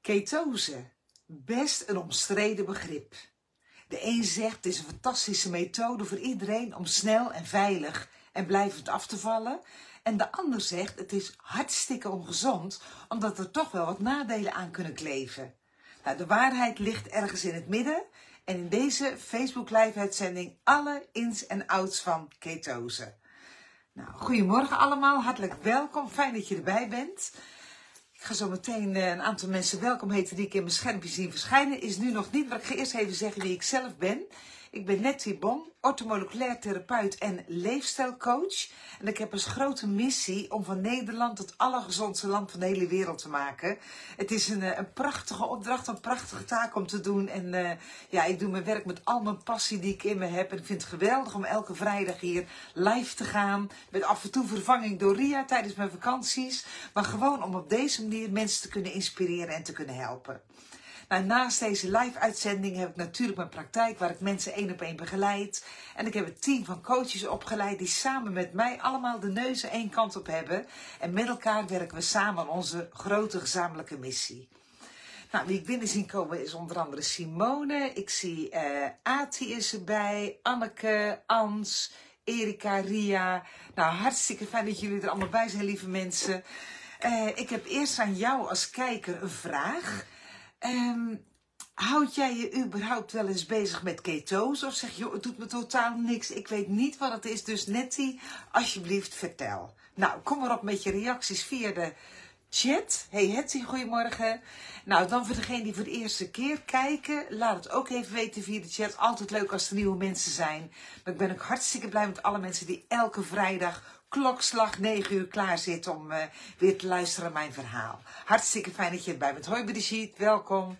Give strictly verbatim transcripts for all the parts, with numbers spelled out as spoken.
Ketose, best een omstreden begrip. De een zegt het is een fantastische methode voor iedereen om snel en veilig en blijvend af te vallen. En de ander zegt het is hartstikke ongezond, omdat er toch wel wat nadelen aan kunnen kleven. Nou, de waarheid ligt ergens in het midden en in deze Facebook live uitzending alle ins en outs van ketose. Nou, goedemorgen allemaal, hartelijk welkom, fijn dat je erbij bent. Ik ga zo meteen een aantal mensen welkom heten die ik in mijn schermpje zie verschijnen. Is nu nog niet, maar ik ga eerst even zeggen wie ik zelf ben. Ik ben Nettie Bom, orthomoleculair therapeut en leefstijlcoach. En ik heb als grote missie om van Nederland het allergezondste land van de hele wereld te maken. Het is een, een prachtige opdracht, een prachtige taak om te doen. En uh, ja, ik doe mijn werk met al mijn passie die ik in me heb. En ik vind het geweldig om elke vrijdag hier live te gaan. Met af en toe vervanging door Ria tijdens mijn vakanties. Maar gewoon om op deze manier mensen te kunnen inspireren en te kunnen helpen. Nou, naast deze live-uitzending heb ik natuurlijk mijn praktijk waar ik mensen één op één begeleid. En ik heb een team van coaches opgeleid die samen met mij allemaal de neuzen één kant op hebben. En met elkaar werken we samen aan onze grote gezamenlijke missie. Nou, wie ik binnen zie komen is onder andere Simone. Ik zie uh, Ati is erbij, Anneke, Ans, Erika, Ria. Nou, hartstikke fijn dat jullie er allemaal bij zijn, lieve mensen. Uh, ik heb eerst aan jou als kijker een vraag. Um, houd jij je überhaupt wel eens bezig met ketose? Of zeg je, joh, het doet me totaal niks. Ik weet niet wat het is. Dus Nettie, alsjeblieft vertel. Nou, kom maar op met je reacties via de chat. Hey Hetty, goedemorgen. Nou, dan voor degenen die voor de eerste keer kijken, laat het ook even weten via de chat. Altijd leuk als er nieuwe mensen zijn. Maar ik ben ook hartstikke blij met alle mensen die elke vrijdag klokslag negen uur klaar zitten om uh, weer te luisteren naar mijn verhaal. Hartstikke fijn dat je erbij bent. Hoi Brigitte, welkom.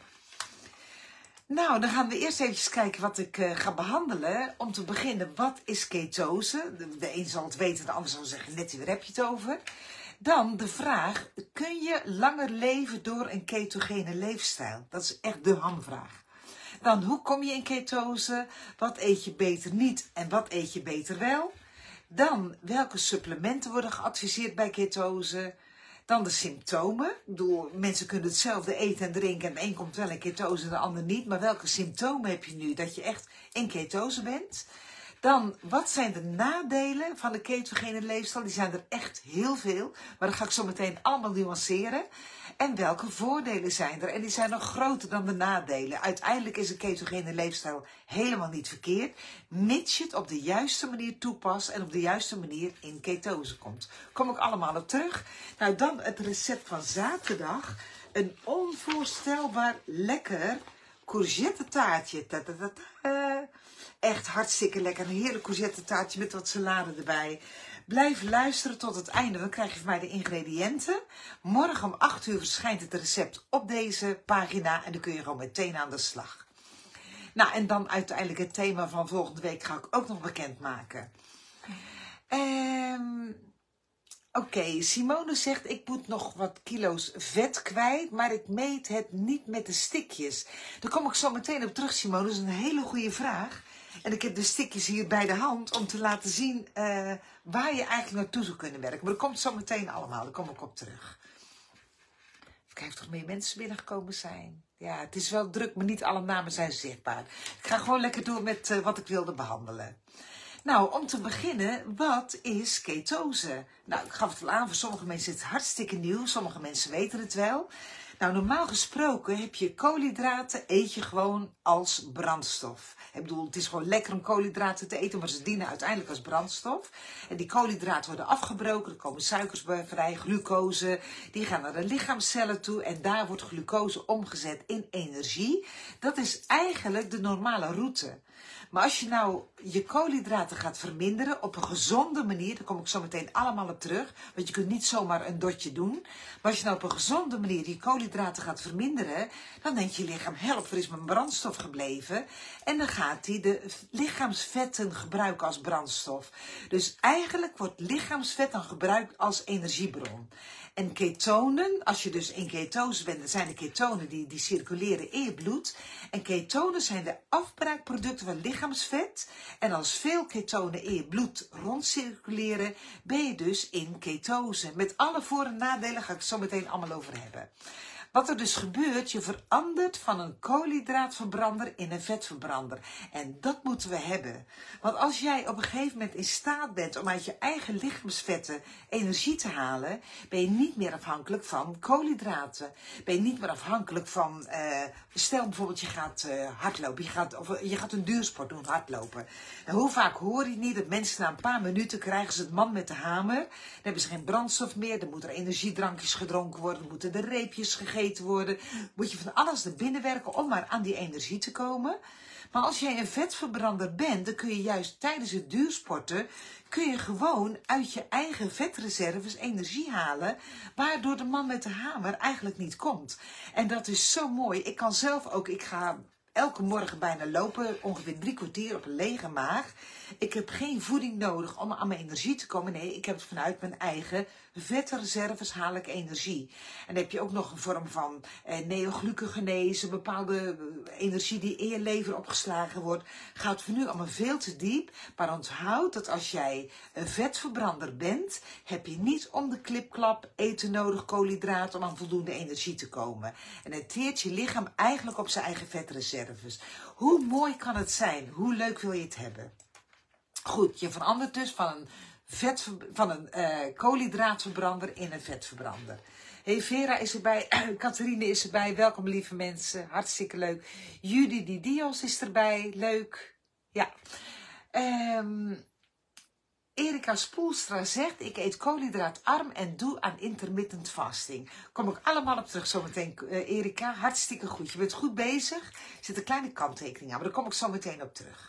Nou, dan gaan we eerst even kijken wat ik uh, ga behandelen. Om te beginnen, wat is ketose? De, de een zal het weten, de ander zal zeggen, Nettie, waar heb je het over? Dan de vraag, kun je langer leven door een ketogene leefstijl? Dat is echt de hamvraag. Dan, hoe kom je in ketose? Wat eet je beter niet en wat eet je beter wel? Dan, welke supplementen worden geadviseerd bij ketose? Dan de symptomen. Ik bedoel, mensen kunnen hetzelfde eten en drinken en de een komt wel in ketose en de ander niet. Maar welke symptomen heb je nu dat je echt in ketose bent? Dan, wat zijn de nadelen van de ketogene leefstijl? Die zijn er echt heel veel, maar dat ga ik zo meteen allemaal nuanceren. En welke voordelen zijn er? En die zijn nog groter dan de nadelen. Uiteindelijk is een ketogene leefstijl helemaal niet verkeerd, mits je het op de juiste manier toepast en op de juiste manier in ketose komt. Kom ik allemaal op terug. Nou, dan het recept van zaterdag. Een onvoorstelbaar lekker courgette taartje. Ta -ta -ta -ta. Echt hartstikke lekker. Een heerlijk courgette taartje met wat salade erbij. Blijf luisteren tot het einde, dan krijg je van mij de ingrediënten. Morgen om acht uur verschijnt het recept op deze pagina en dan kun je gewoon meteen aan de slag. Nou, en dan uiteindelijk het thema van volgende week ga ik ook nog bekendmaken. Um, Oké, okay, Simone zegt, ik moet nog wat kilo's vet kwijt, maar ik meet het niet met de stikjes. Daar kom ik zo meteen op terug, Simone. Dat is een hele goede vraag. En ik heb de stikjes hier bij de hand om te laten zien uh, waar je eigenlijk naartoe zou kunnen werken. Maar dat komt zo meteen allemaal, daar kom ik op terug. Even kijken of er meer mensen binnengekomen zijn. Ja, het is wel druk, maar niet alle namen zijn zichtbaar. Ik ga gewoon lekker door met uh, wat ik wilde behandelen. Nou, om te beginnen, wat is ketose? Nou, ik gaf het wel aan, voor sommige mensen is het hartstikke nieuw, sommige mensen weten het wel. Nou, normaal gesproken heb je koolhydraten, eet je gewoon als brandstof. Ik bedoel, het is gewoon lekker om koolhydraten te eten, maar ze dienen uiteindelijk als brandstof. En die koolhydraten worden afgebroken, er komen suikers bij vrij, glucose. Die gaan naar de lichaamscellen toe en daar wordt glucose omgezet in energie. Dat is eigenlijk de normale route. Maar als je nou je koolhydraten gaat verminderen op een gezonde manier, daar kom ik zo meteen allemaal op terug, want je kunt niet zomaar een dotje doen. Maar als je nou op een gezonde manier je koolhydraten gaat verminderen, dan denkt je lichaam, help, er is mijn brandstof gebleven. En dan gaat hij de lichaamsvetten gebruiken als brandstof. Dus eigenlijk wordt lichaamsvet dan gebruikt als energiebron. En ketonen, als je dus in ketose bent, dan zijn de ketonen die, die circuleren in je bloed. En ketonen zijn de afbraakproducten van lichaamsvet. En als veel ketonen in je bloed rondcirculeren, ben je dus in ketose. Met alle voor- en nadelen ga ik het zo meteen allemaal over hebben. Wat er dus gebeurt, je verandert van een koolhydraatverbrander in een vetverbrander. En dat moeten we hebben. Want als jij op een gegeven moment in staat bent om uit je eigen lichaamsvetten energie te halen, ben je niet meer afhankelijk van koolhydraten. Ben je niet meer afhankelijk van, uh, stel bijvoorbeeld je gaat uh, hardlopen, je gaat, of je gaat een duursport doen, hardlopen. Nou, hoe vaak hoor je niet dat mensen na een paar minuten krijgen ze het man met de hamer, dan hebben ze geen brandstof meer, dan moeten er energiedrankjes gedronken worden, dan moeten er reepjes gegeten worden, moet je van alles naar binnen werken om maar aan die energie te komen. Maar als jij een vetverbrander bent, dan kun je juist tijdens het duursporten, kun je gewoon uit je eigen vetreserves energie halen, waardoor de man met de hamer eigenlijk niet komt. En dat is zo mooi. Ik kan zelf ook, ik ga elke morgen bijna lopen, ongeveer drie kwartier op een lege maag. Ik heb geen voeding nodig om aan mijn energie te komen. Nee, ik heb het vanuit mijn eigen vetreserves haal ik energie. En dan heb je ook nog een vorm van eh, neoglucogenese, bepaalde energie die in je lever opgeslagen wordt. Gaat voor nu allemaal veel te diep. Maar onthoud dat als jij een vetverbrander bent, heb je niet om de klipklap eten nodig, koolhydraten, om aan voldoende energie te komen. En het teert je lichaam eigenlijk op zijn eigen vetreserves. Hoe mooi kan het zijn? Hoe leuk wil je het hebben? Goed, je verandert dus van een, vet, van een uh, koolhydraatverbrander in een vetverbrander. Hey, Vera is erbij, Catharine is erbij, welkom lieve mensen, hartstikke leuk. Judy Di Dios is erbij, leuk. Ja. Um, Erika Spoelstra zegt, ik eet koolhydraatarm en doe aan intermittent fasting. Kom ik allemaal op terug zometeen, uh, Erika, hartstikke goed. Je bent goed bezig, er zit een kleine kanttekening aan, maar daar kom ik zo meteen op terug.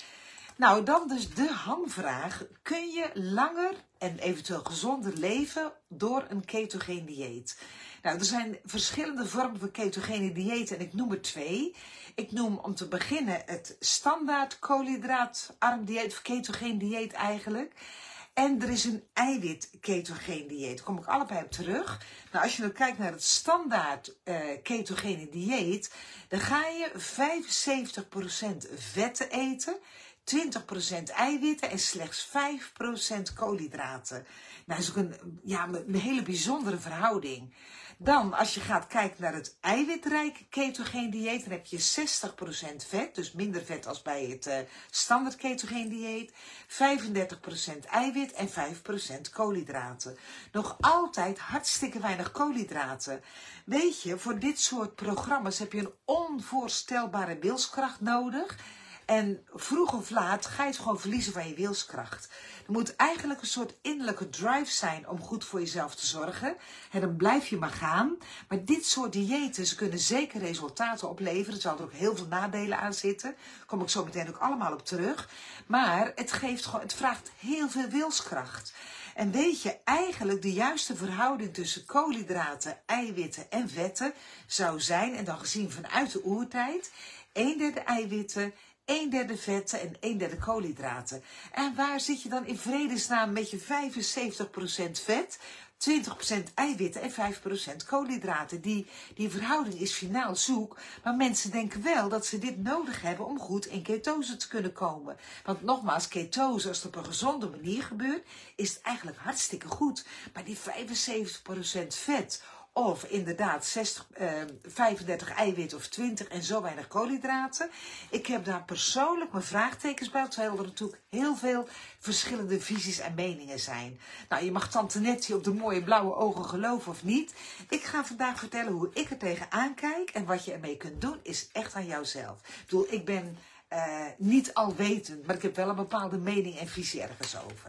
Nou, dan dus de hamvraag. Kun je langer en eventueel gezonder leven door een ketogeen dieet? Nou, er zijn verschillende vormen van ketogene diëten en ik noem er twee. Ik noem om te beginnen het standaard koolhydraatarm dieet, of ketogeen dieet eigenlijk. En er is een eiwit ketogeen dieet. Daar kom ik allebei op terug. Nou, als je nou kijkt naar het standaard uh, ketogene dieet, dan ga je vijfenzeventig procent vetten eten, twintig procent eiwitten en slechts vijf procent koolhydraten. Nou, dat is ook een, ja, een hele bijzondere verhouding. Dan, als je gaat kijken naar het eiwitrijke ketogeen dieet, dan heb je zestig procent vet, dus minder vet als bij het uh, standaard ketogeen dieet, vijfendertig procent eiwit en vijf procent koolhydraten. Nog altijd hartstikke weinig koolhydraten. Weet je, voor dit soort programma's heb je een onvoorstelbare wilskracht nodig. En vroeg of laat ga je het gewoon verliezen van je wilskracht. Er moet eigenlijk een soort innerlijke drive zijn om goed voor jezelf te zorgen. En dan blijf je maar gaan. Maar dit soort diëten, ze kunnen zeker resultaten opleveren. Er zal er ook heel veel nadelen aan zitten. Daar kom ik zo meteen ook allemaal op terug. Maar het, geeft gewoon, het vraagt heel veel wilskracht. En weet je, eigenlijk de juiste verhouding tussen koolhydraten, eiwitten en vetten zou zijn, en dan gezien vanuit de oertijd, een derde eiwitten, een derde vetten en een derde koolhydraten. En waar zit je dan in vredesnaam met je vijfenzeventig procent vet, twintig procent eiwitten en vijf procent koolhydraten? Die, die verhouding is finaal zoek, maar mensen denken wel dat ze dit nodig hebben om goed in ketose te kunnen komen. Want nogmaals, ketose, als het op een gezonde manier gebeurt, is het eigenlijk hartstikke goed. Maar die vijfenzeventig procent vet, of inderdaad zestig, eh, vijfendertig eiwit of twintig en zo weinig koolhydraten. Ik heb daar persoonlijk mijn vraagtekens bij, terwijl er natuurlijk heel veel verschillende visies en meningen zijn. Nou, je mag tante Nettie op de mooie blauwe ogen geloven of niet. Ik ga vandaag vertellen hoe ik er tegenaan kijk en wat je ermee kunt doen is echt aan jouzelf. Ik bedoel, ik ben uh, niet alwetend, maar ik heb wel een bepaalde mening en visie ergens over.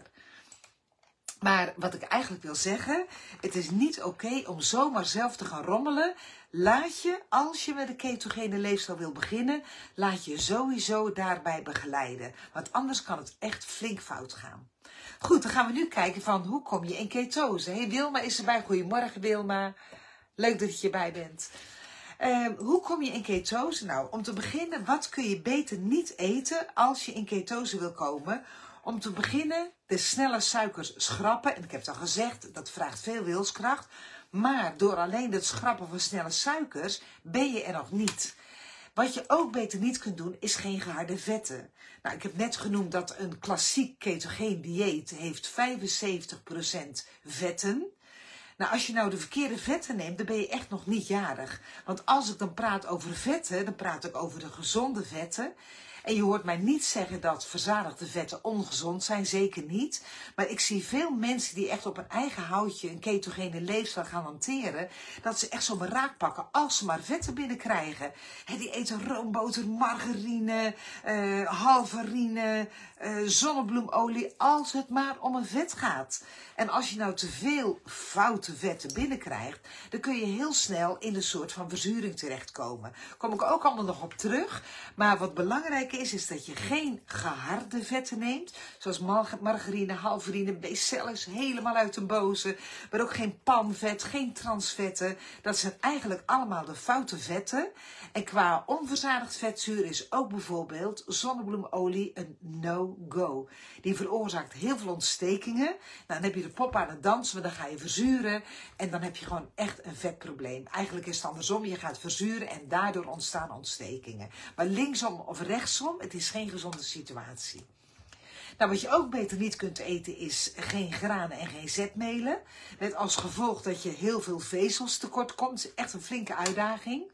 Maar wat ik eigenlijk wil zeggen, het is niet oké okay om zomaar zelf te gaan rommelen. Laat je, als je met een ketogene leefstijl wil beginnen, laat je sowieso daarbij begeleiden. Want anders kan het echt flink fout gaan. Goed, dan gaan we nu kijken van hoe kom je in ketose. Hey, Wilma is erbij. Goedemorgen Wilma. Leuk dat je erbij bent. Uh, hoe kom je in ketose? Nou, om te beginnen, wat kun je beter niet eten als je in ketose wil komen? Om te beginnen, de snelle suikers schrappen. En ik heb het al gezegd, dat vraagt veel wilskracht. Maar door alleen het schrappen van snelle suikers ben je er nog niet. Wat je ook beter niet kunt doen, is geen geharde vetten. Nou, ik heb net genoemd dat een klassiek ketogeen dieet heeft vijfenzeventig procent vetten. Nou, als je nou de verkeerde vetten neemt, dan ben je echt nog niet jarig. Want als ik dan praat over vetten, dan praat ik over de gezonde vetten. En je hoort mij niet zeggen dat verzadigde vetten ongezond zijn, zeker niet. Maar ik zie veel mensen die echt op een eigen houtje een ketogene leefstijl gaan hanteren, dat ze echt zo'n raak pakken als ze maar vetten binnenkrijgen. He, die eten roomboter, margarine, uh, halvarine, uh, zonnebloemolie, als het maar om een vet gaat. En als je nou te veel foute vetten binnenkrijgt, dan kun je heel snel in een soort van verzuring terechtkomen. Daar kom ik ook allemaal nog op terug. Maar wat belangrijk is, is dat je geen geharde vetten neemt, zoals margarine, halvarine, becellus, helemaal uit de boze. Maar ook geen palmvet, geen transvetten. Dat zijn eigenlijk allemaal de foute vetten. En qua onverzadigd vetzuur is ook bijvoorbeeld zonnebloemolie een no-go. Die veroorzaakt heel veel ontstekingen. Nou, dan heb je de pop aan het dansen, maar dan ga je verzuren. En dan heb je gewoon echt een vetprobleem. Eigenlijk is het andersom, je gaat verzuren en daardoor ontstaan ontstekingen. Maar linksom of rechtsom, het is geen gezonde situatie. Nou, wat je ook beter niet kunt eten is geen granen en geen zetmelen. Met als gevolg dat je heel veel vezels tekort komt. Het is echt een flinke uitdaging.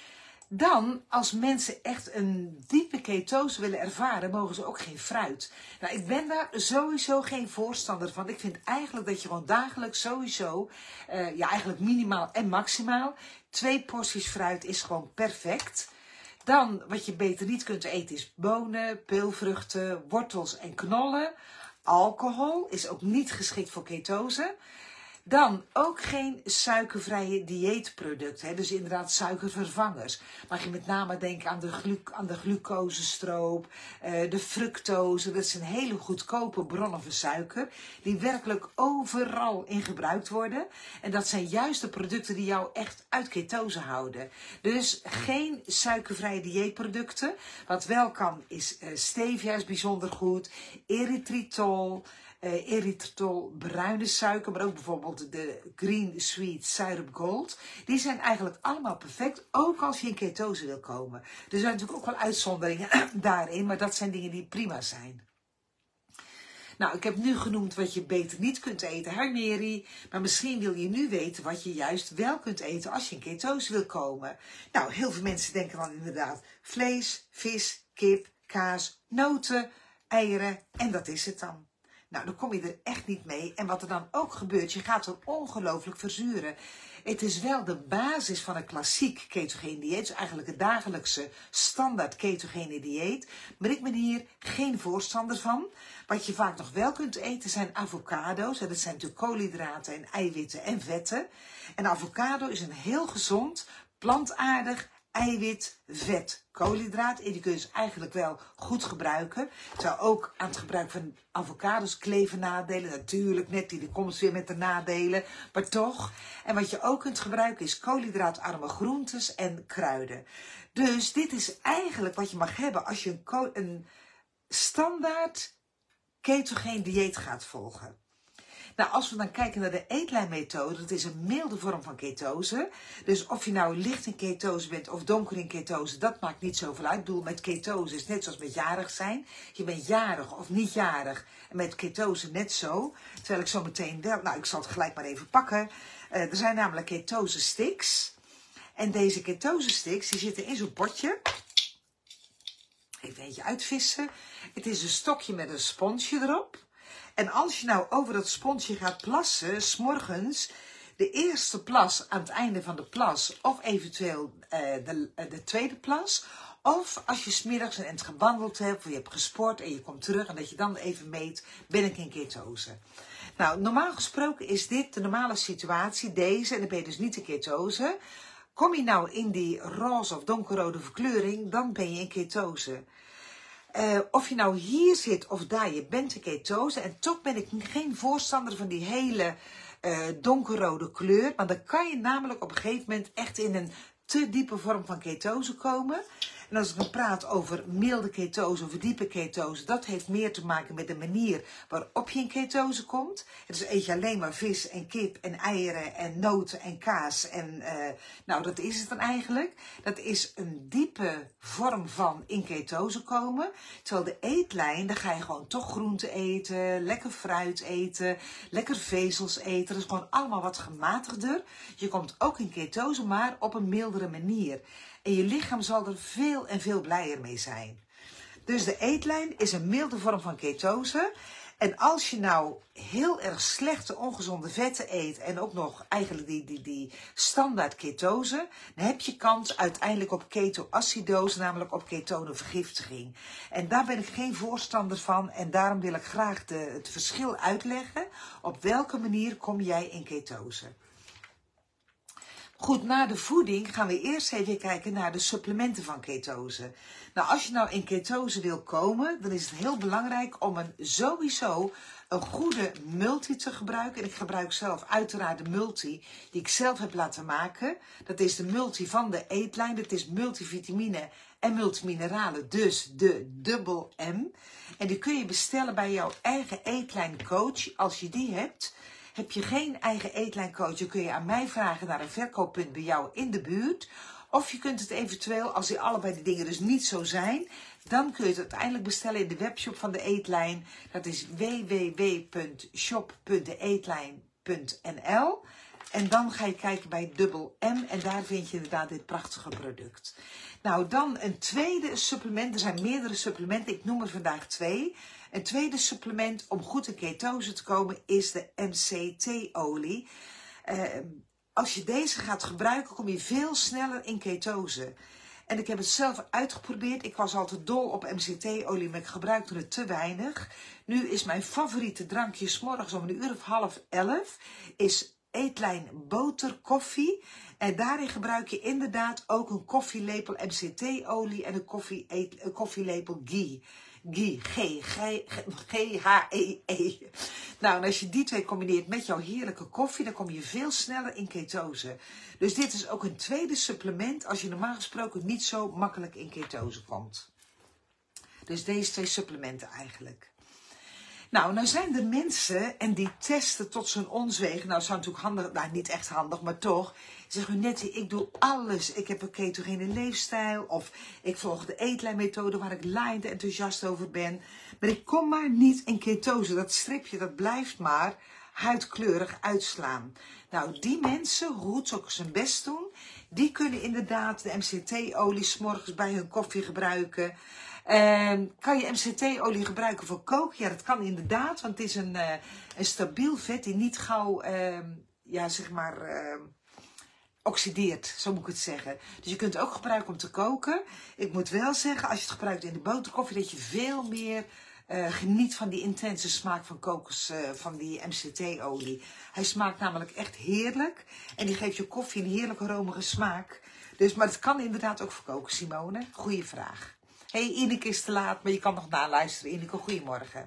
Dan, als mensen echt een diepe ketose willen ervaren, mogen ze ook geen fruit. Nou, ik ben daar sowieso geen voorstander van. Ik vind eigenlijk dat je gewoon dagelijks sowieso, uh, ja eigenlijk minimaal en maximaal, twee porties fruit is gewoon perfect. Dan, wat je beter niet kunt eten, is bonen, peulvruchten, wortels en knollen. Alcohol is ook niet geschikt voor ketose. Dan ook geen suikervrije dieetproducten, hè? Dus inderdaad suikervervangers. Mag je met name denken aan de, glu aan de glucosestroop, uh, de fructose. Dat zijn hele goedkope bronnen van suiker, die werkelijk overal in gebruikt worden. En dat zijn juist de producten die jou echt uit ketose houden. Dus geen suikervrije dieetproducten. Wat wel kan is uh, stevia is bijzonder goed, erythritol. Uh, erythritol, bruine suiker, maar ook bijvoorbeeld de Green Sweet Syrup Gold. Die zijn eigenlijk allemaal perfect, ook als je in ketose wil komen. Er zijn natuurlijk ook wel uitzonderingen daarin, maar dat zijn dingen die prima zijn. Nou, ik heb nu genoemd wat je beter niet kunt eten, hermeri. Maar misschien wil je nu weten wat je juist wel kunt eten als je in ketose wil komen. Nou, heel veel mensen denken dan inderdaad vlees, vis, kip, kaas, noten, eieren en dat is het dan. Nou, dan kom je er echt niet mee. En wat er dan ook gebeurt, je gaat er ongelooflijk verzuren. Het is wel de basis van een klassiek ketogene dieet. Dus eigenlijk het dagelijkse standaard ketogene dieet. Maar ik ben hier geen voorstander van. Wat je vaak nog wel kunt eten zijn avocado's. Dat zijn natuurlijk koolhydraten en eiwitten en vetten. En avocado is een heel gezond, plantaardig eiwit, vet, koolhydraat. En die kun je dus eigenlijk wel goed gebruiken. Terwijl ook aan het gebruik van avocados kleven nadelen. Natuurlijk, net die, die komt weer met de nadelen. Maar toch. En wat je ook kunt gebruiken is koolhydraatarme groentes en kruiden. Dus dit is eigenlijk wat je mag hebben als je een, een standaard ketogeen dieet gaat volgen. Nou, als we dan kijken naar de eetlijnmethode, dat is een milde vorm van ketose. Dus of je nou licht in ketose bent of donker in ketose, dat maakt niet zoveel uit. Ik bedoel, met ketose is net zoals met jarig zijn. Je bent jarig of niet jarig en met ketose net zo. Terwijl ik zo meteen wel, nou ik zal het gelijk maar even pakken. Uh, er zijn namelijk ketose sticks. En deze ketose sticks, die zitten in zo'n potje. Even eentje uitvissen. Het is een stokje met een sponsje erop. En als je nou over dat sponsje gaat plassen, 's morgens, de eerste plas aan het einde van de plas, of eventueel uh, de, uh, de tweede plas, of als je 's middags een eind gewandeld hebt, of je hebt gesport en je komt terug en dat je dan even meet, ben ik in ketose. Nou, normaal gesproken is dit de normale situatie, deze, en dan ben je dus niet in ketose. Kom je nou in die roze of donkerrode verkleuring, dan ben je in ketose. Uh, of je nou hier zit of daar, je bent in ketose. En toch ben ik geen voorstander van die hele uh, donkerrode kleur. Want dan kan je namelijk op een gegeven moment echt in een te diepe vorm van ketose komen. En als ik dan praat over milde ketose, over diepe ketose, dat heeft meer te maken met de manier waarop je in ketose komt. Dus eet je alleen maar vis en kip en eieren en noten en kaas en uh, nou dat is het dan eigenlijk. Dat is een diepe vorm van in ketose komen. Terwijl de eetlijn, dan ga je gewoon toch groente eten, lekker fruit eten, lekker vezels eten. Dat is gewoon allemaal wat gematigder. Je komt ook in ketose, maar op een mildere manier. En je lichaam zal er veel en veel blijer mee zijn. Dus de eetlijn is een milde vorm van ketose. En als je nou heel erg slechte, ongezonde vetten eet en ook nog eigenlijk die, die, die standaard ketose, dan heb je kans uiteindelijk op ketoacidose, namelijk op ketonevergiftiging. En daar ben ik geen voorstander van en daarom wil ik graag de, het verschil uitleggen. Op welke manier kom jij in ketose? Goed, na de voeding gaan we eerst even kijken naar de supplementen van ketose. Nou, als je nou in ketose wil komen, dan is het heel belangrijk om een sowieso een goede multi te gebruiken. En ik gebruik zelf uiteraard de multi die ik zelf heb laten maken. Dat is de multi van de eetlijn. Dat is multivitamine en multimineralen, dus de dubbel M. En die kun je bestellen bij jouw eigen eetlijncoach. Als je die hebt, heb je geen eigen eetlijncoach, dan kun je aan mij vragen naar een verkooppunt bij jou in de buurt. Of je kunt het eventueel, als die allebei de dingen dus niet zo zijn, dan kun je het uiteindelijk bestellen in de webshop van de Eetlijn. Dat is w w w punt shop punt de eetlijn punt n l. En dan ga je kijken bij dubbel M en daar vind je inderdaad dit prachtige product. Nou, dan een tweede supplement. Er zijn meerdere supplementen, ik noem er vandaag twee. Een tweede supplement om goed in ketose te komen is de M C T-olie. Uh, als je deze gaat gebruiken, kom je veel sneller in ketose. En ik heb het zelf uitgeprobeerd. Ik was altijd dol op M C T-olie, maar ik gebruikte het te weinig. Nu is mijn favoriete drankje 's morgens om een uur of half elf is Eetlijn boter koffie. En daarin gebruik je inderdaad ook een koffielepel M C T-olie en een, koffie, een koffielepel ghee. Ghee, G H E E. Nou, en als je die twee combineert met jouw heerlijke koffie, dan kom je veel sneller in ketose. Dus dit is ook een tweede supplement als je normaal gesproken niet zo makkelijk in ketose komt. Dus deze twee supplementen eigenlijk. Nou, nou zijn er mensen en die testen tot zijn onzwegen. Nou, dat is natuurlijk handig, nou niet echt handig, maar toch. Zeggen Nettie, ik doe alles. Ik heb een ketogene leefstijl of ik volg de eetlijnmethode waar ik laaiend enthousiast over ben. Maar ik kom maar niet in ketose. Dat stripje, dat blijft maar huidkleurig uitslaan. Nou, die mensen, hoe goed ze ook zijn best doen, die kunnen inderdaad de M C T-olie 's morgens bij hun koffie gebruiken. Uh, kan je M C T-olie gebruiken voor koken? Ja, dat kan inderdaad, want het is een, uh, een stabiel vet die niet gauw, uh, ja, zeg maar, uh, oxideert, zo moet ik het zeggen. Dus je kunt het ook gebruiken om te koken. Ik moet wel zeggen, als je het gebruikt in de boterkoffie, dat je veel meer uh, geniet van die intense smaak van kokos, uh, van die M C T-olie. Hij smaakt namelijk echt heerlijk en die geeft je koffie een heerlijke romige smaak. Dus, maar het kan inderdaad ook voor koken, Simone. Goeie vraag. Hé, hey, Ineke is te laat, maar je kan nog naluisteren. Ineke, goedemorgen.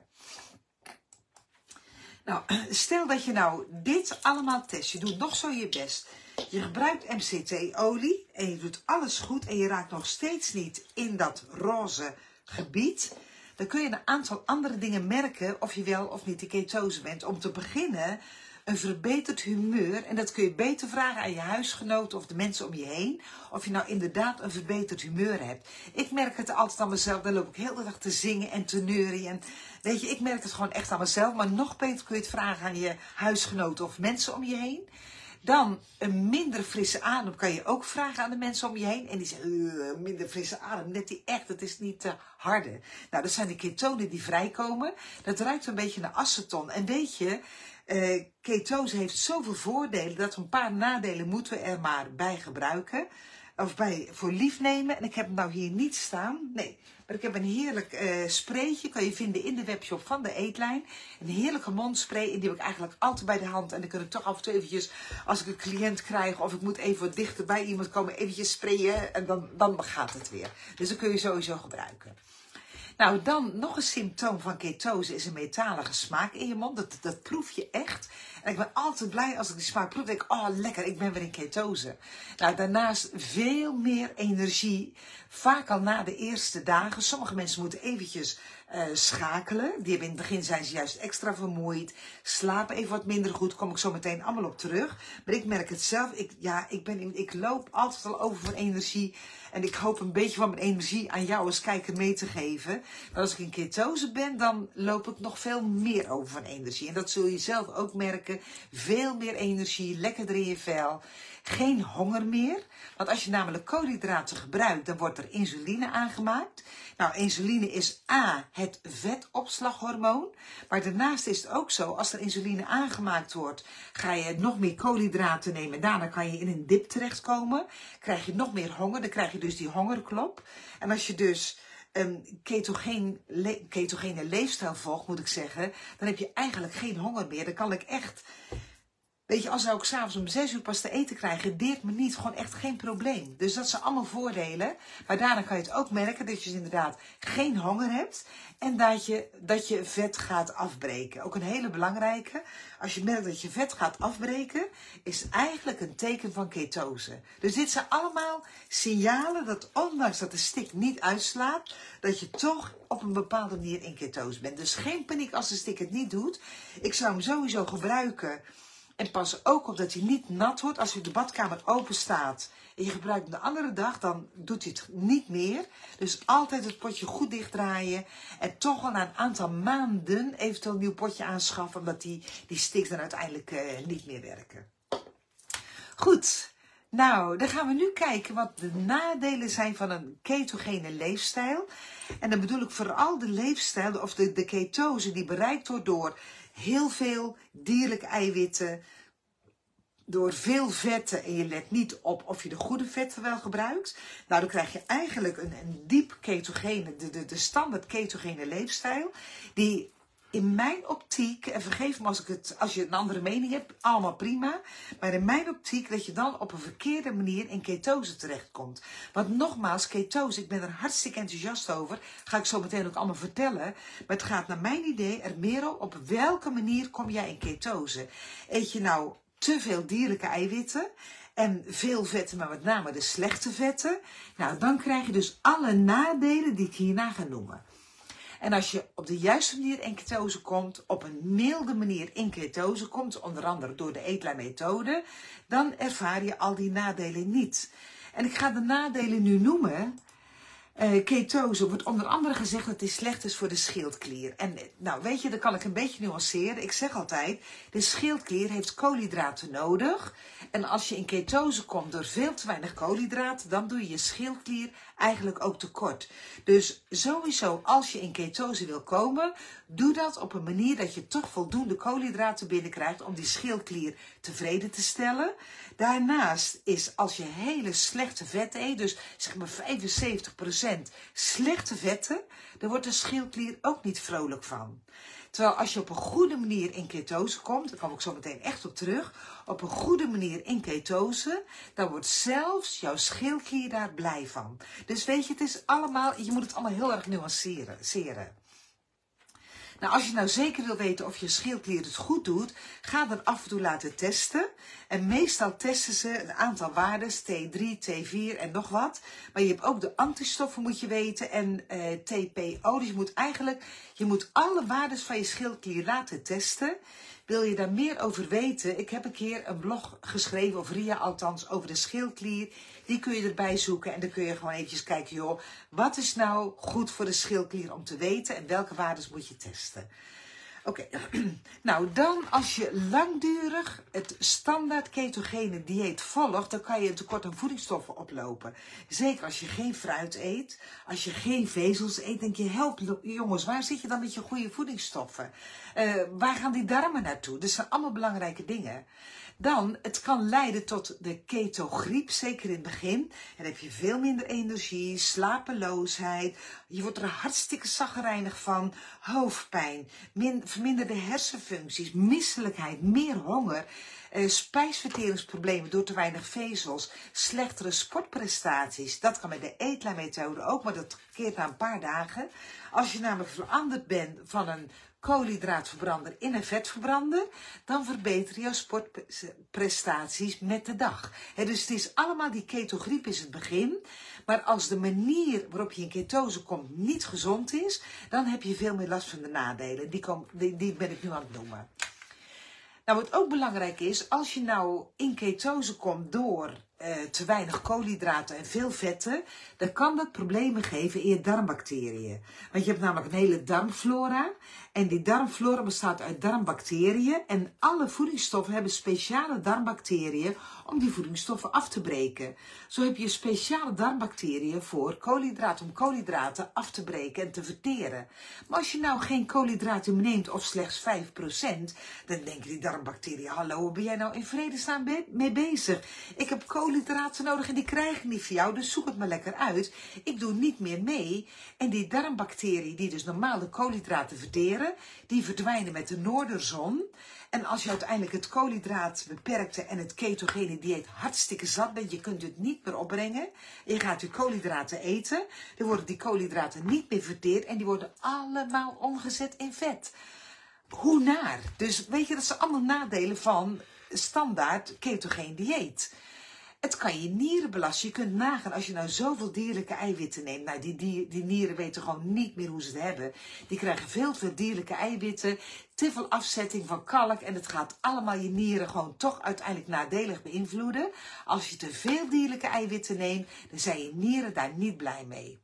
Nou, stel dat je nou dit allemaal test. Je doet nog zo je best. Je gebruikt M C T-olie en je doet alles goed en je raakt nog steeds niet in dat roze gebied. Dan kun je een aantal andere dingen merken of je wel of niet in ketose bent. Om te beginnen een verbeterd humeur. En dat kun je beter vragen aan je huisgenoten of de mensen om je heen. Of je nou inderdaad een verbeterd humeur hebt. Ik merk het altijd aan mezelf. Dan loop ik heel de dag te zingen en te neurien. En weet je, ik merk het gewoon echt aan mezelf. Maar nog beter kun je het vragen aan je huisgenoten of mensen om je heen. Dan een minder frisse adem kan je ook vragen aan de mensen om je heen. En die zeggen, uh, minder frisse adem, net die echt, dat is niet te harde. Nou, dat zijn de ketonen die vrijkomen. Dat ruikt een beetje naar aceton. En weet je, uh, ketose heeft zoveel voordelen dat een paar nadelen moeten we er maar bij gebruiken. Of bij voor lief nemen. En ik heb hem nou hier niet staan. Nee, maar ik heb een heerlijk uh, spraytje. Kan je vinden in de webshop van de Eetlijn. Een heerlijke mondspray. En die heb ik eigenlijk altijd bij de hand. En dan kun ik toch af en toe eventjes, als ik een cliënt krijg. Of ik moet even wat dichter bij iemand komen. Eventjes sprayen. En dan, dan gaat het weer. Dus dat kun je sowieso gebruiken. Nou, dan nog een symptoom van ketose is een metalige smaak in je mond. Dat, dat proef je echt. En ik ben altijd blij als ik die smaak proef. Denk ik, oh lekker, ik ben weer in ketose. Nou, daarnaast veel meer energie. Vaak al na de eerste dagen. Sommige mensen moeten eventjes uh, schakelen. Die hebben in het begin zijn ze juist extra vermoeid. Slapen even wat minder goed. Kom ik zo meteen allemaal op terug. Maar ik merk het zelf. Ik, ja, ik, ben in, ik loop altijd al over van energie. En ik hoop een beetje van mijn energie aan jou als kijker mee te geven. Maar als ik in ketose ben, dan loop ik nog veel meer over van energie. En dat zul je zelf ook merken. Veel meer energie, lekkerder in je vel. Geen honger meer. Want als je namelijk koolhydraten gebruikt, dan wordt er insuline aangemaakt. Nou, insuline is A, het vetopslaghormoon. Maar daarnaast is het ook zo, als er insuline aangemaakt wordt, ga je nog meer koolhydraten nemen. Daarna kan je in een dip terechtkomen. Krijg je nog meer honger, dan krijg je dus die hongerklop. En als je dus een ketogeen, le, ketogene leefstijl volgt, moet ik zeggen, dan heb je eigenlijk geen honger meer. Dan kan ik echt... Weet je, als zou ik s'avonds om zes uur pas te eten krijgen, deert me niet, gewoon echt geen probleem. Dus dat zijn allemaal voordelen. Maar daarna kan je het ook merken dat je dus inderdaad geen honger hebt. En dat je, dat je vet gaat afbreken. Ook een hele belangrijke. Als je merkt dat je vet gaat afbreken, is eigenlijk een teken van ketose. Dus dit zijn allemaal signalen dat ondanks dat de stick niet uitslaat, dat je toch op een bepaalde manier in ketose bent. Dus geen paniek als de stick het niet doet. Ik zou hem sowieso gebruiken. En pas ook op dat hij niet nat wordt. Als je de badkamer open staat en je gebruikt hem de andere dag, dan doet hij het niet meer. Dus altijd het potje goed dichtdraaien. En toch wel na een aantal maanden eventueel een nieuw potje aanschaffen, omdat die, die sticks dan uiteindelijk uh, niet meer werken. Goed. Nou, dan gaan we nu kijken wat de nadelen zijn van een ketogene leefstijl. En dan bedoel ik vooral de leefstijl, of de, de ketose die bereikt wordt door heel veel dierlijke eiwitten, door veel vetten, en je let niet op of je de goede vetten wel gebruikt. Nou, dan krijg je eigenlijk een, een diep ketogene, de, de, de standaard ketogene leefstijl, die in mijn optiek, en vergeef me als, ik het, als je een andere mening hebt, allemaal prima. Maar in mijn optiek dat je dan op een verkeerde manier in ketose terechtkomt. Want nogmaals, ketose, ik ben er hartstikke enthousiast over. Ga ik zo meteen ook allemaal vertellen. Maar het gaat naar mijn idee er meer om, op welke manier kom jij in ketose. Eet je nou te veel dierlijke eiwitten en veel vetten, maar met name de slechte vetten. Nou, dan krijg je dus alle nadelen die ik hierna ga noemen. En als je op de juiste manier in ketose komt, op een milde manier in ketose komt, onder andere door de eetlijnmethode, dan ervaar je al die nadelen niet. En ik ga de nadelen nu noemen. Uh, ketose wordt onder andere gezegd dat het slecht is voor de schildklier. En nou weet je, dat kan ik een beetje nuanceren. Ik zeg altijd, de schildklier heeft koolhydraten nodig. En als je in ketose komt door veel te weinig koolhydraten, dan doe je je schildklier eigenlijk ook tekort. Dus sowieso, als je in ketose wil komen, doe dat op een manier dat je toch voldoende koolhydraten binnenkrijgt om die schildklier tevreden te stellen. Daarnaast is, als je hele slechte vetten eet, dus zeg maar vijfenzeventig procent slechte vetten, dan wordt de schildklier ook niet vrolijk van. Terwijl als je op een goede manier in ketose komt, daar kom ik zo meteen echt op terug, op een goede manier in ketose, dan wordt zelfs jouw schildklier daar blij van. Dus weet je, het is allemaal, je moet het allemaal heel erg nuanceren. Nou, als je nou zeker wil weten of je schildklier het goed doet, ga dan af en toe laten testen. En meestal testen ze een aantal waarden, T drie, T vier en nog wat. Maar je hebt ook de antistoffen, moet je weten, en uh, T P O. Dus je moet eigenlijk, je moet alle waarden van je schildklier laten testen. Wil je daar meer over weten? Ik heb een keer een blog geschreven, of Ria althans, over de schildklier. Die kun je erbij zoeken en dan kun je gewoon eventjes kijken, joh, wat is nou goed voor de schildklier om te weten en welke waarden moet je testen? Oké, okay. Nou dan als je langdurig het standaard ketogene dieet volgt, dan kan je een tekort aan voedingsstoffen oplopen. Zeker als je geen fruit eet, als je geen vezels eet, denk je, help jongens, waar zit je dan met je goede voedingsstoffen? Uh, waar gaan die darmen naartoe? Dat zijn allemaal belangrijke dingen. Dan, het kan leiden tot de ketogriep, zeker in het begin. En dan heb je veel minder energie, slapeloosheid. Je wordt er hartstikke chagrijnig van. Hoofdpijn, min, verminderde hersenfuncties, misselijkheid, meer honger. Uh, spijsverteringsproblemen door te weinig vezels, slechtere sportprestaties. Dat kan met de eetlijnmethode ook, maar dat keert na een paar dagen. Als je namelijk veranderd bent van een koolhydraatverbrander in een vetverbrander, dan verbeter je sportprestaties met de dag. He, dus het is allemaal die ketogriep is het begin. Maar als de manier waarop je in ketose komt niet gezond is, dan heb je veel meer last van de nadelen. Die, kom, die, die ben ik nu aan het noemen. Nou, wat ook belangrijk is, als je nou in ketose komt door uh, te weinig koolhydraten en veel vetten, dan kan dat problemen geven in je darmbacteriën. Want je hebt namelijk een hele darmflora en die darmflora bestaat uit darmbacteriën en alle voedingsstoffen hebben speciale darmbacteriën om die voedingsstoffen af te breken. Zo heb je speciale darmbacteriën voor koolhydraten, om koolhydraten af te breken en te verteren. Maar als je nou geen koolhydraten neemt of slechts vijf procent, dan denken die darmbacteriën, hallo, waar ben jij nou in vredesnaam mee bezig? Ik heb koolhydraten nodig en die krijg ik niet van jou, dus zoek het maar lekker uit. Ik doe niet meer mee. En die darmbacteriën die dus normaal de koolhydraten verteren, die verdwijnen met de noorderzon. En als je uiteindelijk het koolhydraat beperkte en het ketogene dieet hartstikke zat bent, je kunt het niet meer opbrengen. Je gaat je koolhydraten eten, dan worden die koolhydraten niet meer verteerd en die worden allemaal omgezet in vet. Hoe naar? Dus weet je, dat zijn allemaal nadelen van standaard ketogeen dieet. Het kan je nieren belasten. Je kunt nagaan als je nou zoveel dierlijke eiwitten neemt. Nou, die, die, die nieren weten gewoon niet meer hoe ze het hebben. Die krijgen veel te veel dierlijke eiwitten. Te veel afzetting van kalk. En het gaat allemaal je nieren gewoon toch uiteindelijk nadelig beïnvloeden. Als je te veel dierlijke eiwitten neemt, dan zijn je nieren daar niet blij mee.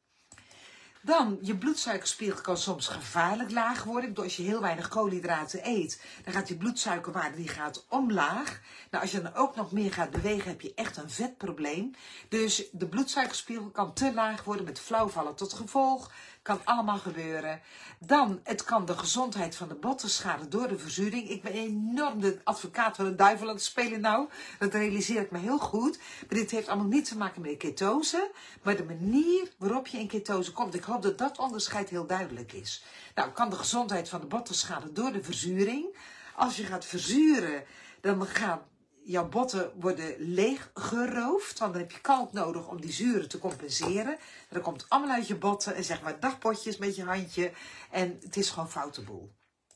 Dan, je bloedsuikerspiegel kan soms gevaarlijk laag worden. Als je heel weinig koolhydraten eet, dan gaat je bloedsuikerwaarde die gaat omlaag. Nou, als je dan ook nog meer gaat bewegen, heb je echt een vetprobleem. Dus de bloedsuikerspiegel kan te laag worden met flauwvallen tot gevolg. Kan allemaal gebeuren. Dan, het kan de gezondheid van de botten schaden door de verzuring. Ik ben enorm de advocaat van de duivel aan het spelen nou. Dat realiseer ik me heel goed. Maar dit heeft allemaal niet te maken met de ketose. Maar de manier waarop je in ketose komt. Ik hoop dat dat onderscheid heel duidelijk is. Nou, kan de gezondheid van de botten schaden door de verzuring. Als je gaat verzuren, dan gaan jouw botten worden leeggeroofd, want dan heb je kalk nodig om die zuren te compenseren. Dat komt allemaal uit je botten en zeg maar dagpotjes met je handje en het is gewoon foute boel.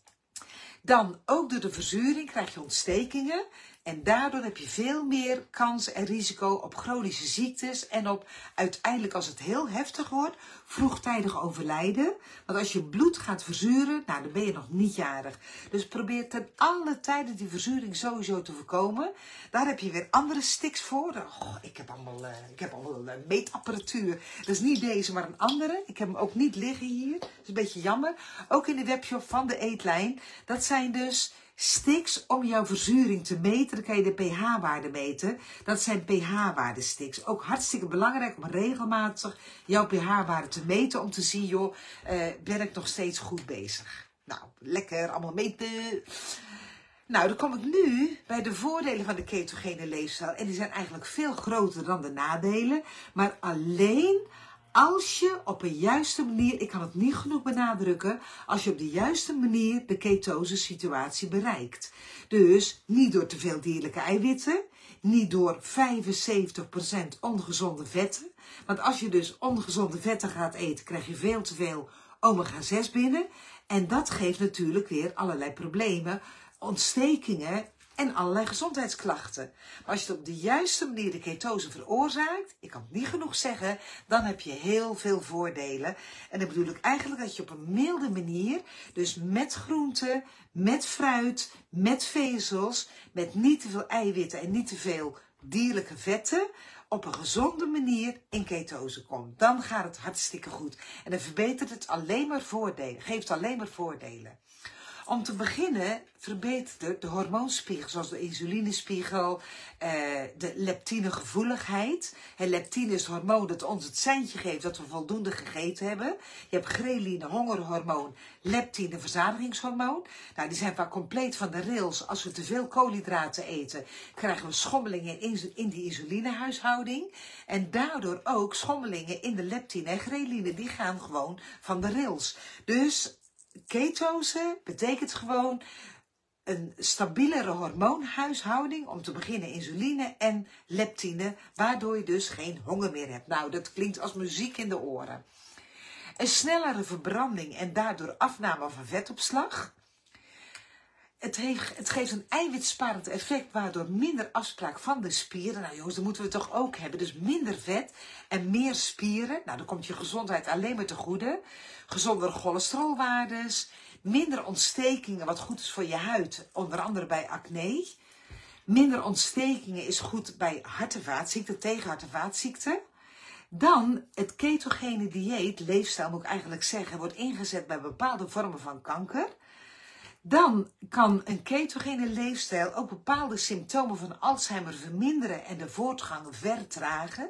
Dan, ook door de verzuring krijg je ontstekingen en daardoor heb je veel meer kans en risico op chronische ziektes en op uiteindelijk, als het heel heftig wordt, vroegtijdig overlijden. Want als je bloed gaat verzuren, nou, dan ben je nog niet jarig. Dus probeer ten alle tijden die verzuring sowieso te voorkomen. Daar heb je weer andere sticks voor. Oh, ik heb allemaal, uh, ik heb allemaal uh, meetapparatuur. Dat is niet deze, maar een andere. Ik heb hem ook niet liggen hier. Dat is een beetje jammer. Ook in de webshop van de Eetlijn. Dat zijn dus sticks om jouw verzuring te meten. Dan kan je de pH-waarde meten. Dat zijn pH-waarde sticks. Ook hartstikke belangrijk om regelmatig jouw pH-waarde te meten. Om te zien, joh, uh, ben ik nog steeds goed bezig. Nou, lekker, allemaal meten. Nou, dan kom ik nu bij de voordelen van de ketogene leefstijl. En die zijn eigenlijk veel groter dan de nadelen. Maar alleen als je op een juiste manier, ik kan het niet genoeg benadrukken, als je op de juiste manier de ketose situatie bereikt. Dus niet door te veel dierlijke eiwitten, niet door vijfenzeventig procent ongezonde vetten. Want als je dus ongezonde vetten gaat eten, krijg je veel te veel omega zes binnen. En dat geeft natuurlijk weer allerlei problemen, ontstekingen en allerlei gezondheidsklachten. Maar als je het op de juiste manier de ketose veroorzaakt, ik kan het niet genoeg zeggen, dan heb je heel veel voordelen. En dan bedoel ik eigenlijk dat je op een milde manier, dus met groenten, met fruit, met vezels, met niet te veel eiwitten en niet te veel dierlijke vetten, op een gezonde manier in ketose komt. Dan gaat het hartstikke goed. En dan verbetert het alleen maar voordelen, geeft alleen maar voordelen. Om te beginnen verbetert het de hormoonspiegel, zoals de insulinespiegel, eh, de leptinegevoeligheid. En leptine is het hormoon dat ons het seintje geeft dat we voldoende gegeten hebben. Je hebt ghreline, hongerhormoon, leptine, verzadigingshormoon. Nou, die zijn vaak compleet van de rails. Als we te veel koolhydraten eten, krijgen we schommelingen in, in die insulinehuishouding. En daardoor ook schommelingen in de leptine en ghreline. Die gaan gewoon van de rails. Dus ketose betekent gewoon een stabielere hormoonhuishouding, om te beginnen insuline en leptine, waardoor je dus geen honger meer hebt. Nou, dat klinkt als muziek in de oren. Een snellere verbranding en daardoor afname van vetopslag. Het, heeft, het geeft een eiwitsparend effect, waardoor minder afspraak van de spieren. Nou jongens, dat moeten we toch ook hebben. Dus minder vet en meer spieren. Nou, dan komt je gezondheid alleen maar te goede. Gezondere cholesterolwaardes. Minder ontstekingen, wat goed is voor je huid. Onder andere bij acne. Minder ontstekingen is goed bij hart- en vaatziekten, tegen hart- en vaatziekten. Dan het ketogene dieet, leefstijl moet ik eigenlijk zeggen, wordt ingezet bij bepaalde vormen van kanker. Dan kan een ketogene leefstijl ook bepaalde symptomen van Alzheimer verminderen en de voortgang vertragen.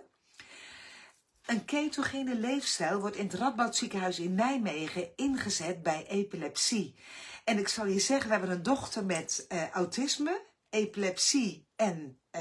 Een ketogene leefstijl wordt in het Radboud Ziekenhuis in Nijmegen ingezet bij epilepsie. En ik zal je zeggen, we hebben een dochter met uh, autisme, epilepsie en uh,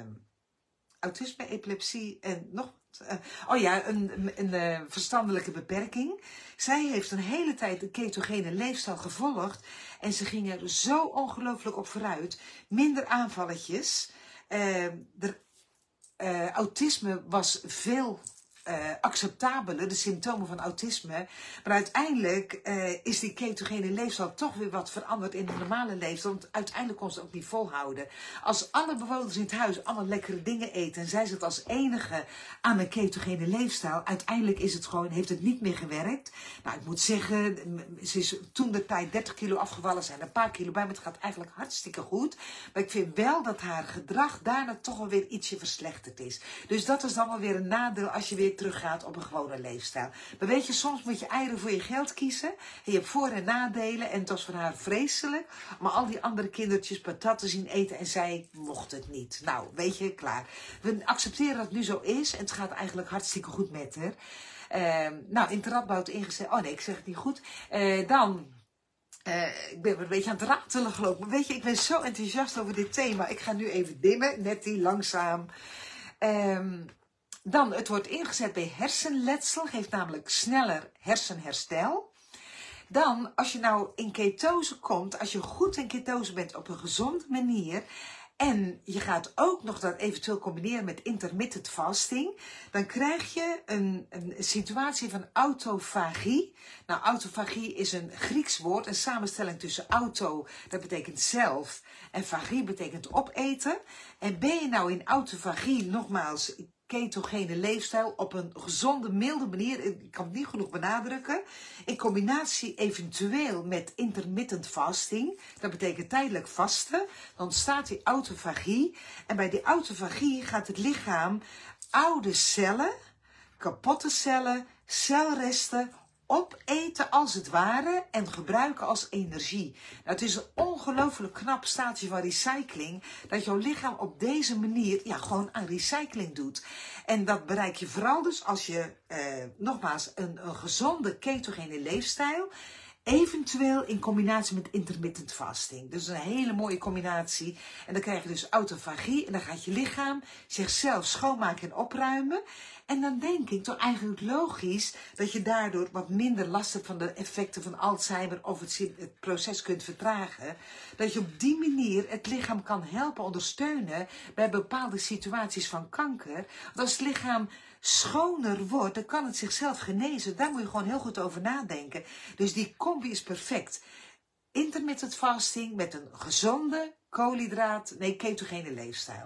autisme, epilepsie en nog uh, oh ja, een, een, een uh, verstandelijke beperking. Zij heeft een hele tijd de ketogene leefstijl gevolgd en ze ging er zo ongelooflijk op vooruit. Minder aanvalletjes. Uh, de, uh, autisme was veel Uh, acceptabeler, de symptomen van autisme. Maar uiteindelijk uh, is die ketogene leefstijl toch weer wat veranderd in de normale leefstijl. Want uiteindelijk kon ze het ook niet volhouden. Als alle bewoners in het huis allemaal lekkere dingen eten en zij zit als enige aan een ketogene leefstijl, uiteindelijk is het gewoon, heeft het niet meer gewerkt. Nou, ik moet zeggen, ze is toen de tijd dertig kilo afgevallen, zijn er een paar kilo bij, maar het gaat eigenlijk hartstikke goed. Maar ik vind wel dat haar gedrag daarna toch wel weer ietsje verslechterd is. Dus dat is dan wel weer een nadeel als je weer teruggaat op een gewone leefstijl. Maar weet je, soms moet je eieren voor je geld kiezen. En je hebt voor- en nadelen. En het was voor haar vreselijk. Maar al die andere kindertjes patatten zien eten. En zij mocht het niet. Nou, weet je, klaar. We accepteren dat het nu zo is. En het gaat eigenlijk hartstikke goed met haar. Uh, nou, in het Radboud ingezet. Oh nee, ik zeg het niet goed. Uh, dan... Uh, ik ben een beetje aan het ratelen geloof ik. Maar weet je, ik ben zo enthousiast over dit thema. Ik ga nu even dimmen. Net die langzaam. Um, Dan, het wordt ingezet bij hersenletsel, geeft namelijk sneller hersenherstel. Dan, als je nou in ketose komt, als je goed in ketose bent op een gezonde manier en je gaat ook nog dat eventueel combineren met intermittent fasting, dan krijg je een, een situatie van autofagie. Nou, autofagie is een Grieks woord, een samenstelling tussen auto, dat betekent zelf, en fagie betekent opeten. En ben je nou in autofagie, nogmaals, ketogene leefstijl op een gezonde, milde manier, ik kan het niet genoeg benadrukken, in combinatie eventueel met intermittent fasting, dat betekent tijdelijk vasten, dan ontstaat die autofagie. En bij die autofagie gaat het lichaam oude cellen, kapotte cellen, celresten opeten als het ware en gebruiken als energie. Nou, het is een ongelooflijk knap staatje van recycling dat jouw lichaam op deze manier ja, gewoon aan recycling doet. En dat bereik je vooral dus als je, eh, nogmaals, een, een gezonde ketogene leefstijl, eventueel in combinatie met intermittent fasting. Dus een hele mooie combinatie. En dan krijg je dus autofagie en dan gaat je lichaam zichzelf schoonmaken en opruimen. En dan denk ik toch eigenlijk logisch dat je daardoor wat minder last hebt van de effecten van Alzheimer of het, het proces kunt vertragen. Dat je op die manier het lichaam kan helpen, ondersteunen bij bepaalde situaties van kanker. Want als het lichaam schoner wordt, dan kan het zichzelf genezen. Daar moet je gewoon heel goed over nadenken. Dus die combi is perfect. Intermittent fasting met een gezonde koolhydraat, nee, ketogene leefstijl.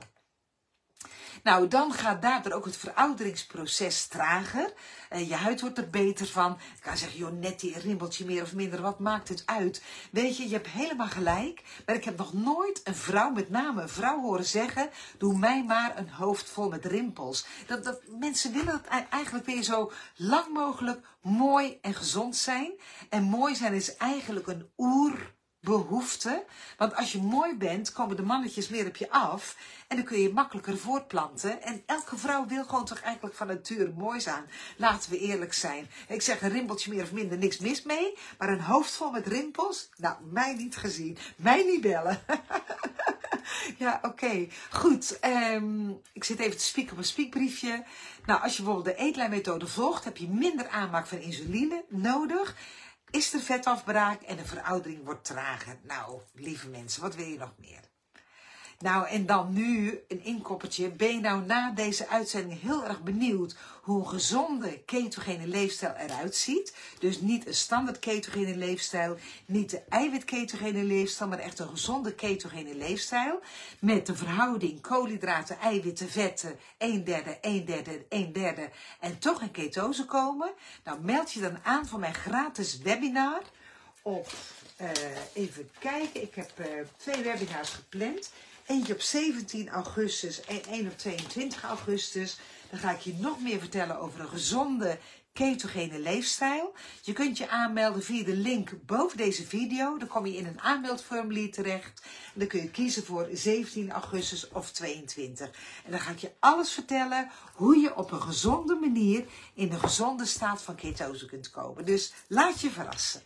Nou, dan gaat daardoor ook het verouderingsproces trager. Uh, je huid wordt er beter van. Ik kan zeggen, joh, net die rimpeltje meer of minder, wat maakt het uit? Weet je, je hebt helemaal gelijk. Maar ik heb nog nooit een vrouw, met name een vrouw, horen zeggen, doe mij maar een hoofd vol met rimpels. Dat, dat, mensen willen het eigenlijk weer zo lang mogelijk mooi en gezond zijn. En mooi zijn is eigenlijk een oer behoefte. Want als je mooi bent, komen de mannetjes meer op je af. En dan kun je makkelijker voortplanten. En elke vrouw wil gewoon toch eigenlijk van nature mooi zijn. Laten we eerlijk zijn. Ik zeg een rimpeltje meer of minder, niks mis mee. Maar een hoofd vol met rimpels? Nou, mij niet gezien. Mij niet bellen. Ja, oké. Okay. Goed. Um, ik zit even te spieken op een spiekbriefje. Nou, als je bijvoorbeeld de eetlijnmethode volgt, heb je minder aanmaak van insuline nodig. Is er vetafbraak en de veroudering wordt trager. Nou, lieve mensen, wat wil je nog meer? Nou, en dan nu een inkoppertje. Ben je nou na deze uitzending heel erg benieuwd hoe een gezonde ketogene leefstijl eruit ziet? Dus niet een standaard ketogene leefstijl, niet de eiwitketogene leefstijl, maar echt een gezonde ketogene leefstijl. Met de verhouding koolhydraten, eiwitten, vetten, een derde, een derde, een derde en toch in ketose komen. Nou, meld je dan aan voor mijn gratis webinar op, uh, even kijken, ik heb uh, twee webinars gepland. Eentje op zeventien augustus en één op tweeëntwintig augustus. Dan ga ik je nog meer vertellen over een gezonde ketogene leefstijl. Je kunt je aanmelden via de link boven deze video. Dan kom je in een aanmeldformulier terecht. En dan kun je kiezen voor zeventien augustus of tweeëntwintig. En dan ga ik je alles vertellen hoe je op een gezonde manier in een gezonde staat van ketose kunt komen. Dus laat je verrassen.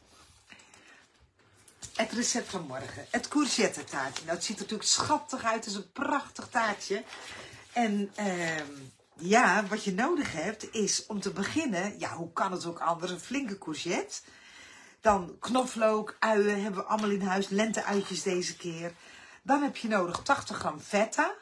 Het recept van morgen. Het courgette taartje. Nou, het ziet er natuurlijk schattig uit. Het is een prachtig taartje. En uh, ja, wat je nodig hebt is om te beginnen. Ja, hoe kan het ook anders? Een flinke courgette. Dan knoflook, uien hebben we allemaal in huis. Lenteuitjes deze keer. Dan heb je nodig tachtig gram feta.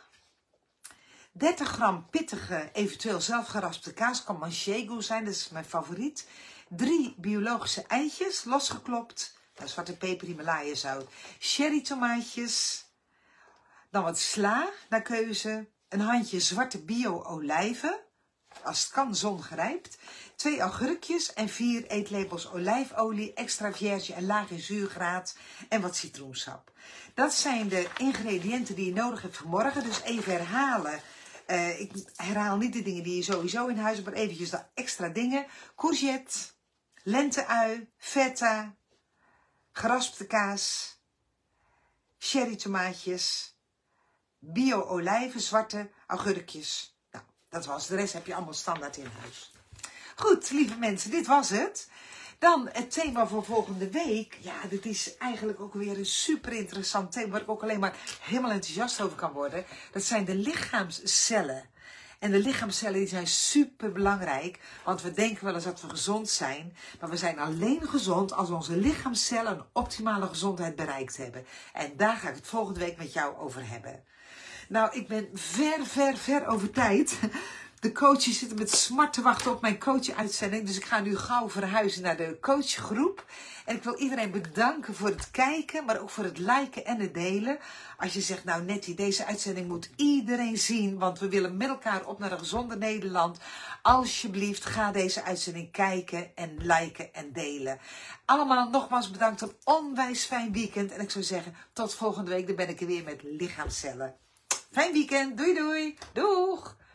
dertig gram pittige, eventueel zelfgeraspte kaas. Kan manchego zijn, dat is mijn favoriet. Drie biologische eitjes, losgeklopt. Nou, zwarte peper, Himalaya zout. Cherry tomaatjes. Dan wat sla naar keuze. Een handje zwarte bio olijven. Als het kan zongerijpt. Twee augurkjes en vier eetlepels olijfolie. Extra vierge en laag in zuurgraad. En wat citroensap. Dat zijn de ingrediënten die je nodig hebt voor morgen. Dus even herhalen. Uh, ik herhaal niet de dingen die je sowieso in huis hebt. Maar eventjes de extra dingen. Courgette. Lenteui. Feta. Geraspte kaas, cherry tomaatjes, bio olijven, zwarte augurkjes. Nou, dat was. De rest heb je allemaal standaard in huis. Goed, lieve mensen, dit was het. Dan het thema voor volgende week. Ja, dit is eigenlijk ook weer een super interessant thema waar ik ook alleen maar helemaal enthousiast over kan worden. Dat zijn de lichaamscellen. En de lichaamscellen die zijn super belangrijk, want we denken wel eens dat we gezond zijn, maar we zijn alleen gezond als onze lichaamscellen een optimale gezondheid bereikt hebben. En daar ga ik het volgende week met jou over hebben. Nou, ik ben ver, ver, ver over tijd. De coaches zitten met smart te wachten op mijn coach-uitzending. Dus ik ga nu gauw verhuizen naar de coachgroep. En ik wil iedereen bedanken voor het kijken, maar ook voor het liken en het delen. Als je zegt, nou Nettie, deze uitzending moet iedereen zien, want we willen met elkaar op naar een gezonder Nederland. Alsjeblieft, ga deze uitzending kijken en liken en delen. Allemaal nogmaals bedankt, een onwijs fijn weekend. En ik zou zeggen, tot volgende week, dan ben ik er weer met lichaamscellen. Fijn weekend, doei doei, doeg!